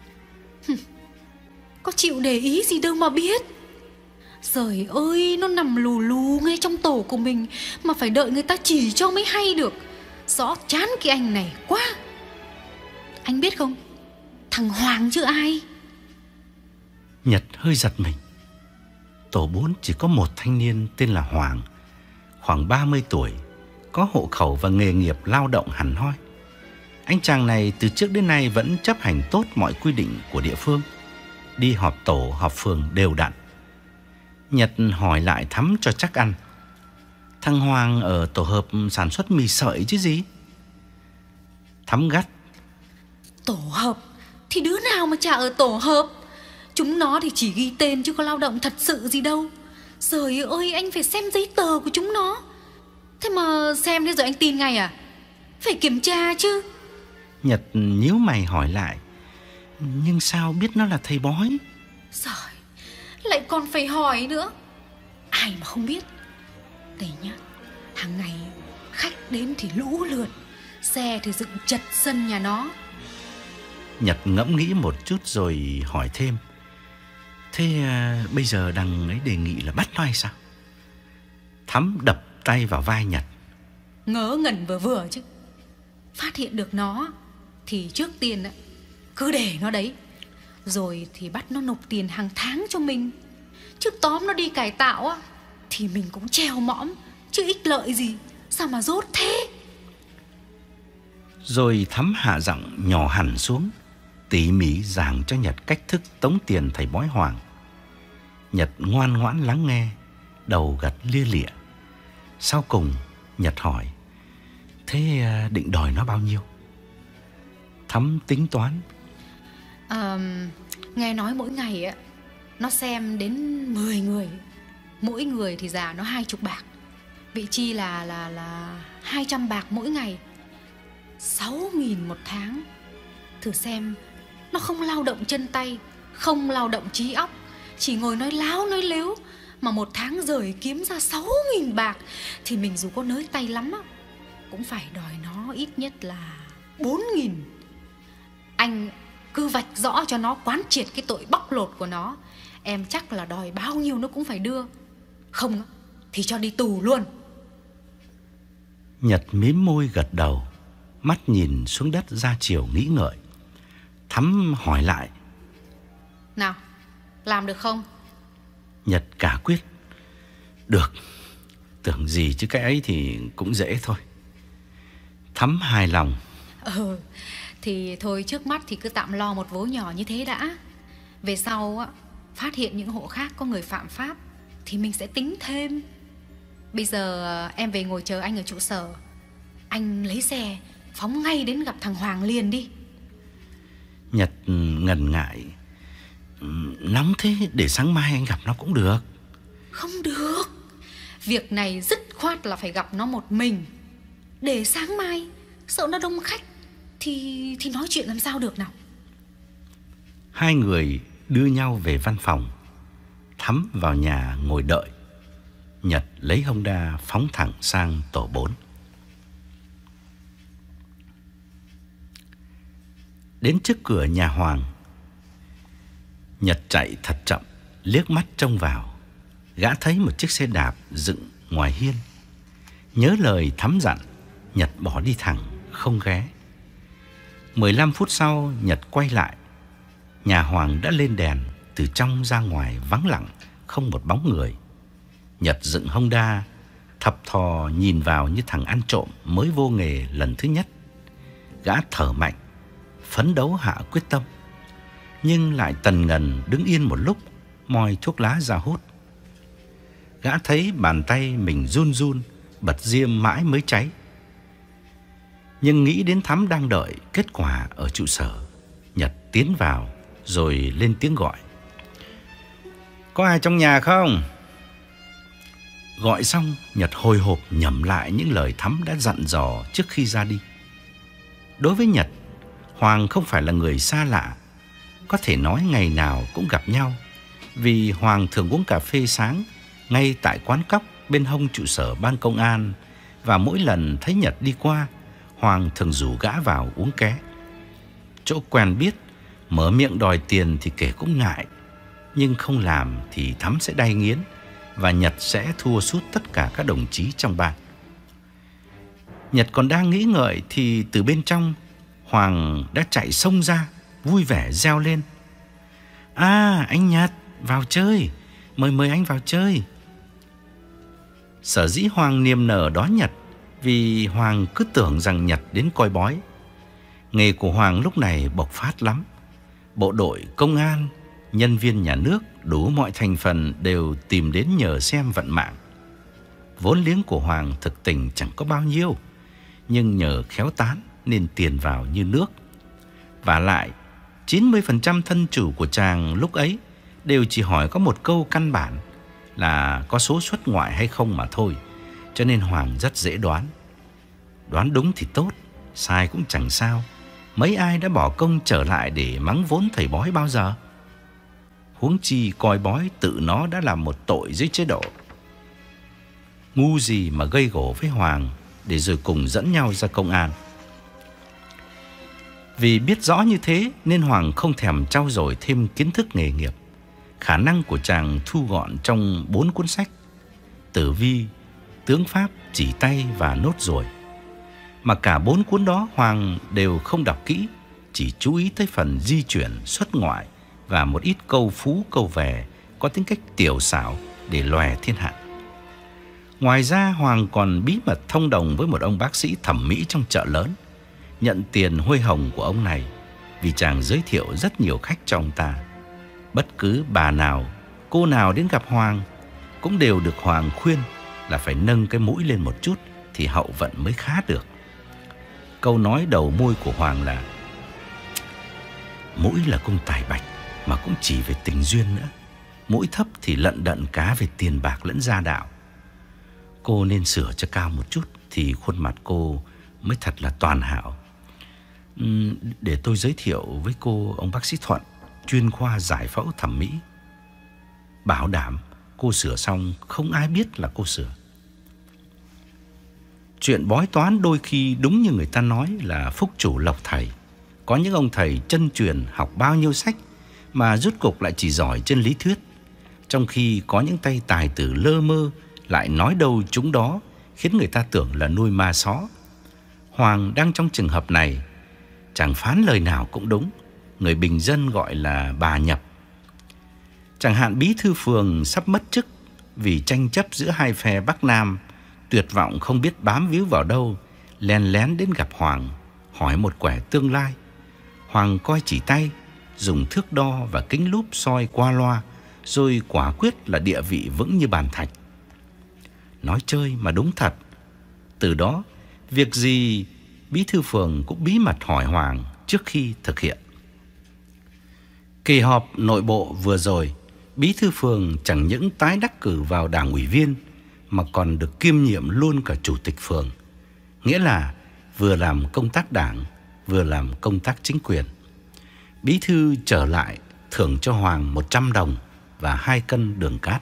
Có chịu để ý gì đâu mà biết. Trời ơi, nó nằm lù lù ngay trong tổ của mình mà phải đợi người ta chỉ cho mới hay được. Rõ chán cái anh này quá. Anh biết không, thằng Hoàng chứ ai. Nhật hơi giật mình. Tổ bốn chỉ có một thanh niên tên là Hoàng, khoảng ba mươi tuổi, có hộ khẩu và nghề nghiệp lao động hẳn hoi. Anh chàng này từ trước đến nay vẫn chấp hành tốt mọi quy định của địa phương, đi họp tổ, họp phường đều đặn. Nhật hỏi lại Thắm cho chắc ăn: Thằng Hoàng ở tổ hợp sản xuất mì sợi chứ gì? Thắm gắt: Tổ hợp thì đứa nào mà chả ở tổ hợp. Chúng nó thì chỉ ghi tên chứ có lao động thật sự gì đâu. Trời ơi, anh phải xem giấy tờ của chúng nó. Thế mà xem thế rồi anh tin ngay à? Phải kiểm tra chứ. Nhật nhíu mày hỏi lại: Nhưng sao biết nó là thầy bói? Trời, lại còn phải hỏi nữa. Ai mà không biết. Đây nhá, hàng ngày khách đến thì lũ lượt, xe thì dựng chật sân nhà nó. Nhật ngẫm nghĩ một chút rồi hỏi thêm: Thế à, bây giờ đằng ấy đề nghị là bắt nó hay sao? Thắm đập tay vào vai Nhật: Ngớ ngẩn vừa vừa chứ. Phát hiện được nó thì trước tiên cứ để nó đấy, rồi thì bắt nó nộp tiền hàng tháng cho mình. Chứ tóm nó đi cải tạo á thì mình cũng treo mõm, chứ ích lợi gì. Sao mà dốt thế? Rồi Thắm hạ giọng nhỏ hẳn xuống, tỉ mỉ giảng cho Nhật cách thức tống tiền thầy bói Hoàng. Nhật ngoan ngoãn lắng nghe, đầu gật lia lịa. Sau cùng Nhật hỏi: Thế định đòi nó bao nhiêu? Thắm tính toán: à, Nghe nói mỗi ngày á nó xem đến mười người, mỗi người thì giả nó hai chục bạc. Vị chi là là là hai trăm bạc mỗi ngày, sáu nghìn một tháng. Thử xem, nó không lao động chân tay, không lao động trí óc, chỉ ngồi nói láo nói lếu, mà một tháng rời kiếm ra sáu nghìn bạc, thì mình dù có nới tay lắm á cũng phải đòi nó ít nhất là bốn nghìn. Anh cứ vạch rõ cho nó quán triệt cái tội bóc lột của nó, em chắc là đòi bao nhiêu nó cũng phải đưa. Không thì cho đi tù luôn. Nhật mím môi gật đầu, mắt nhìn xuống đất ra chiều nghĩ ngợi. Thắm hỏi lại: Nào, làm được không? Nhật cả quyết: Được. Tưởng gì chứ cái ấy thì cũng dễ thôi. Thắm hài lòng: Ừ, thì thôi trước mắt thì cứ tạm lo một vố nhỏ như thế đã. Về sau á, phát hiện những hộ khác có người phạm pháp thì mình sẽ tính thêm. Bây giờ em về ngồi chờ anh ở trụ sở. Anh lấy xe phóng ngay đến gặp thằng Hoàng liền đi. Nhật ngần ngại: Nóng thế, để sáng mai anh gặp nó cũng được. Không được. Việc này dứt khoát là phải gặp nó một mình. Để sáng mai sợ nó đông khách Thì thì nói chuyện làm sao được nào. Hai người đưa nhau về văn phòng. Thắm vào nhà ngồi đợi. Nhật lấy Honda phóng thẳng sang tổ bốn. Đến trước cửa nhà Hoàng, Nhật chạy thật chậm, liếc mắt trông vào. Gã thấy một chiếc xe đạp dựng ngoài hiên. Nhớ lời Thắm dặn, Nhật bỏ đi thẳng, không ghé. Mười lăm phút sau, Nhật quay lại. Nhà Hoàng đã lên đèn, từ trong ra ngoài vắng lặng, không một bóng người. Nhật dựng Honda, thập thò nhìn vào như thằng ăn trộm mới vô nghề lần thứ nhất. Gã thở mạnh, phấn đấu hạ quyết tâm, nhưng lại tần ngần đứng yên một lúc, moi thuốc lá ra hút. Gã thấy bàn tay mình run run, bật diêm mãi mới cháy. Nhưng nghĩ đến Thắm đang đợi kết quả ở trụ sở, Nhật tiến vào rồi lên tiếng gọi. Có ai trong nhà không? Gọi xong, Nhật hồi hộp nhẩm lại những lời Thắm đã dặn dò trước khi ra đi. Đối với Nhật, Hoàng không phải là người xa lạ, có thể nói ngày nào cũng gặp nhau, vì Hoàng thường uống cà phê sáng ngay tại quán cóc bên hông trụ sở ban công an, và mỗi lần thấy Nhật đi qua, Hoàng thường rủ gã vào uống ké. Chỗ quen biết, mở miệng đòi tiền thì kể cũng ngại, nhưng không làm thì Thắm sẽ đay nghiến, và Nhật sẽ thua sút tất cả các đồng chí trong ban. Nhật còn đang nghĩ ngợi thì từ bên trong, Hoàng đã chạy xông ra, vui vẻ reo lên. À, anh Nhật, vào chơi, mời mời anh vào chơi. Sở dĩ Hoàng niềm nở đón Nhật vì Hoàng cứ tưởng rằng Nhật đến coi bói. Nghề của Hoàng lúc này bộc phát lắm. Bộ đội, công an, nhân viên nhà nước, đủ mọi thành phần đều tìm đến nhờ xem vận mạng. Vốn liếng của Hoàng thực tình chẳng có bao nhiêu, nhưng nhờ khéo tán nên tiền vào như nước. Và lại, chín mươi phần trăm thân chủ của chàng lúc ấy đều chỉ hỏi có một câu căn bản là có số xuất ngoại hay không mà thôi. Cho nên Hoàng rất dễ đoán. Đoán đúng thì tốt, sai cũng chẳng sao. Mấy ai đã bỏ công trở lại để mắng vốn thầy bói bao giờ? Huống chi coi bói tự nó đã là một tội dưới chế độ. Ngu gì mà gây gổ với Hoàng để rồi cùng dẫn nhau ra công an. Vì biết rõ như thế nên Hoàng không thèm trau dồi thêm kiến thức nghề nghiệp. Khả năng của chàng thu gọn trong bốn cuốn sách: Tử vi, Tướng pháp, Chỉ tay và Nốt ruồi. Mà cả bốn cuốn đó Hoàng đều không đọc kỹ, chỉ chú ý tới phần di chuyển, xuất ngoại và một ít câu phú câu về có tính cách tiểu xảo để lòe thiên hạ. Ngoài ra Hoàng còn bí mật thông đồng với một ông bác sĩ thẩm mỹ trong chợ lớn, nhận tiền huê hồng của ông này vì chàng giới thiệu rất nhiều khách cho ông ta. Bất cứ bà nào, cô nào đến gặp Hoàng cũng đều được Hoàng khuyên là phải nâng cái mũi lên một chút thì hậu vận mới khá được. Câu nói đầu môi của Hoàng là: mũi là cung tài bạch mà cũng chỉ về tình duyên nữa. Mũi thấp thì lận đận cá về tiền bạc lẫn gia đạo. Cô nên sửa cho cao một chút thì khuôn mặt cô mới thật là toàn hảo. uhm, Để tôi giới thiệu với cô ông bác sĩ Thuận, chuyên khoa giải phẫu thẩm mỹ. Bảo đảm cô sửa xong không ai biết là cô sửa. Chuyện bói toán đôi khi đúng như người ta nói là phúc chủ lộc thầy. Có những ông thầy chân truyền học bao nhiêu sách mà rốt cục lại chỉ giỏi trên lý thuyết, trong khi có những tay tài tử lơ mơ lại nói đâu chúng đó, khiến người ta tưởng là nuôi ma só. Hoàng đang trong trường hợp này. Chàng phán lời nào cũng đúng, người bình dân gọi là bà nhập. Chẳng hạn bí thư phường sắp mất chức vì tranh chấp giữa hai phe Bắc Nam, tuyệt vọng không biết bám víu vào đâu, lén lén đến gặp Hoàng, hỏi một quẻ tương lai. Hoàng coi chỉ tay, dùng thước đo và kính lúp soi qua loa, rồi quả quyết là địa vị vững như bàn thạch. Nói chơi mà đúng thật. Từ đó, việc gì bí thư phường cũng bí mật hỏi Hoàng trước khi thực hiện. Kỳ họp nội bộ vừa rồi, bí thư phường chẳng những tái đắc cử vào đảng ủy viên mà còn được kiêm nhiệm luôn cả chủ tịch phường. Nghĩa là vừa làm công tác đảng, vừa làm công tác chính quyền. Bí thư trở lại thưởng cho Hoàng một trăm đồng và hai cân đường cát.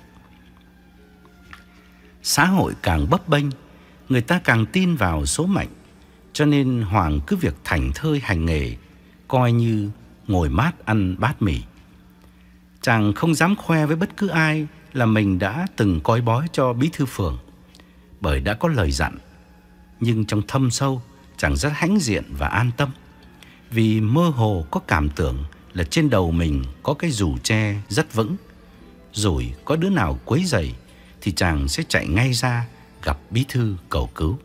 Xã hội càng bấp bênh, người ta càng tin vào số mệnh, cho nên Hoàng cứ việc thảnh thơi hành nghề, coi như ngồi mát ăn bát mì. Chàng không dám khoe với bất cứ ai là mình đã từng coi bói cho bí thư phường, bởi đã có lời dặn. Nhưng trong thâm sâu, chàng rất hãnh diện và an tâm, vì mơ hồ có cảm tưởng là trên đầu mình có cái dù tre rất vững. Rồi có đứa nào quấy rầy thì chàng sẽ chạy ngay ra gặp bí thư cầu cứu.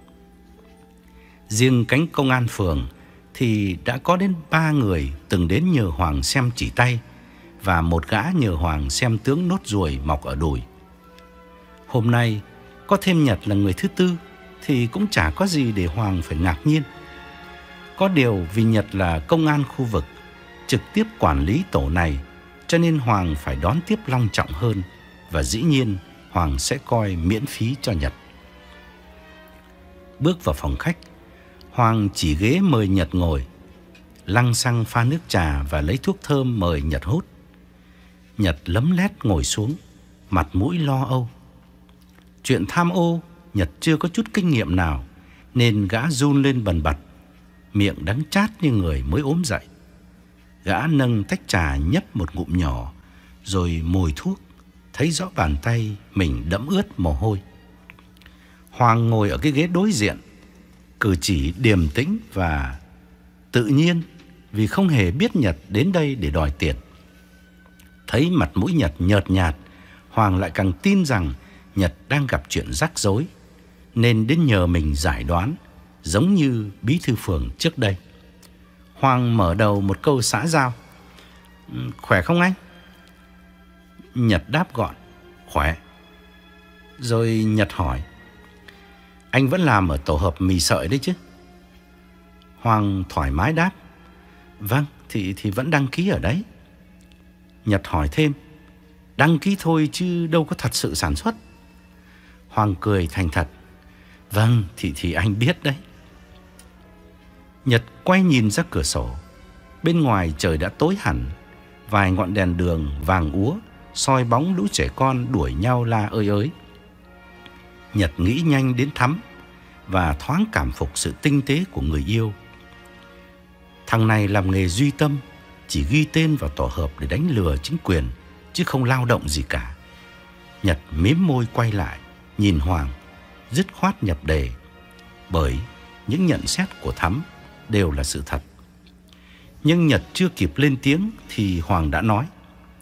Riêng cánh công an phường thì đã có đến ba người từng đến nhờ Hoàng xem chỉ tay, và một gã nhờ Hoàng xem tướng nốt ruồi mọc ở đùi. Hôm nay có thêm Nhật là người thứ tư thì cũng chả có gì để Hoàng phải ngạc nhiên. Có điều vì Nhật là công an khu vực, trực tiếp quản lý tổ này, cho nên Hoàng phải đón tiếp long trọng hơn, và dĩ nhiên Hoàng sẽ coi miễn phí cho Nhật. Bước vào phòng khách, Hoàng chỉ ghế mời Nhật ngồi, lăng xăng pha nước trà và lấy thuốc thơm mời Nhật hút. Nhật lấm lét ngồi xuống, mặt mũi lo âu. Chuyện tham ô Nhật chưa có chút kinh nghiệm nào, nên gã run lên bần bật, miệng đắng chát như người mới ốm dậy. Gã nâng tách trà nhấp một ngụm nhỏ, rồi mồi thuốc, thấy rõ bàn tay mình đẫm ướt mồ hôi. Hoàng ngồi ở cái ghế đối diện, cử chỉ điềm tĩnh và tự nhiên, vì không hề biết Nhật đến đây để đòi tiền. Thấy mặt mũi Nhật nhợt nhạt, Hoàng lại càng tin rằng Nhật đang gặp chuyện rắc rối, nên đến nhờ mình giải đoán, giống như bí thư phường trước đây. Hoàng mở đầu một câu xã giao: "Khỏe không anh?" Nhật đáp gọn: "Khỏe." Rồi Nhật hỏi: "Anh vẫn làm ở tổ hợp mì sợi đấy chứ?" Hoàng thoải mái đáp: "Vâng, thì, thì vẫn đăng ký ở đấy." Nhật hỏi thêm: "Đăng ký thôi chứ đâu có thật sự sản xuất?" Hoàng cười thành thật: "Vâng, thì, thì anh biết đấy." Nhật quay nhìn ra cửa sổ. Bên ngoài trời đã tối hẳn, vài ngọn đèn đường vàng úa soi bóng lũ trẻ con đuổi nhau la ơi ới. Nhật nghĩ nhanh đến Thắm và thoáng cảm phục sự tinh tế của người yêu. Thằng này làm nghề duy tâm, chỉ ghi tên vào tổ hợp để đánh lừa chính quyền, chứ không lao động gì cả. Nhật mím môi quay lại, nhìn Hoàng, dứt khoát nhập đề, bởi những nhận xét của Thắm đều là sự thật. Nhưng Nhật chưa kịp lên tiếng thì Hoàng đã nói: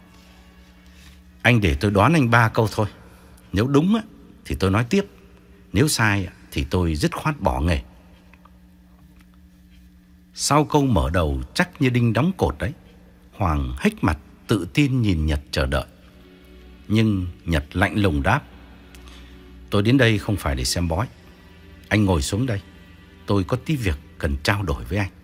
"Anh để tôi đoán anh ba câu thôi. Nếu đúng á, thì tôi nói tiếp. Nếu sai thì tôi dứt khoát bỏ nghề." Sau câu mở đầu chắc như đinh đóng cột đấy, Hoàng hếch mặt tự tin nhìn Nhật chờ đợi. Nhưng Nhật lạnh lùng đáp: "Tôi đến đây không phải để xem bói. Anh ngồi xuống đây, tôi có tí việc cần trao đổi với anh."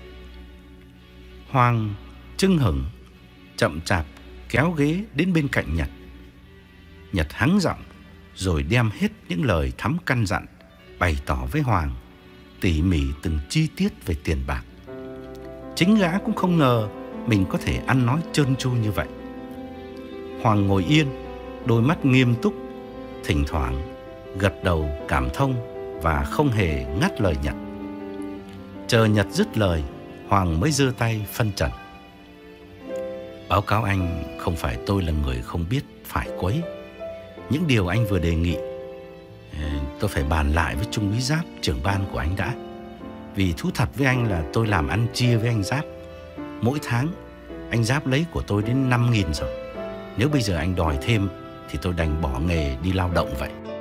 Hoàng chưng hửng, chậm chạp kéo ghế đến bên cạnh Nhật. Nhật hắng giọng, rồi đem hết những lời Thắm căn dặn, bày tỏ với Hoàng tỉ mỉ từng chi tiết về tiền bạc. Chính gã cũng không ngờ mình có thể ăn nói trơn tru như vậy. Hoàng ngồi yên, đôi mắt nghiêm túc, thỉnh thoảng gật đầu cảm thông và không hề ngắt lời Nhật. Chờ Nhật dứt lời, Hoàng mới giơ tay phân trần: "Báo cáo anh, không phải tôi là người không biết phải quấy. Những điều anh vừa đề nghị tôi phải bàn lại với Trung úy Giáp, trưởng ban của anh đã. Vì thú thật với anh là tôi làm ăn chia với anh Giáp. Mỗi tháng anh Giáp lấy của tôi đến năm nghìn rồi. Nếu bây giờ anh đòi thêm thì tôi đành bỏ nghề đi lao động vậy."